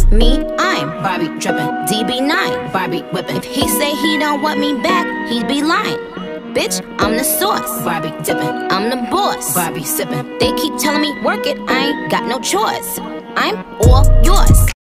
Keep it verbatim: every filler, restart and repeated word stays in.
Me, I'm Barbie drippin', D B nine, Barbie whippin'. If he say he don't want me back, he'd be lying. Bitch, I'm the sauce, Barbie dippin'. I'm the boss, Barbie sippin'. They keep telling me work it, I ain't got no choice. I'm all yours.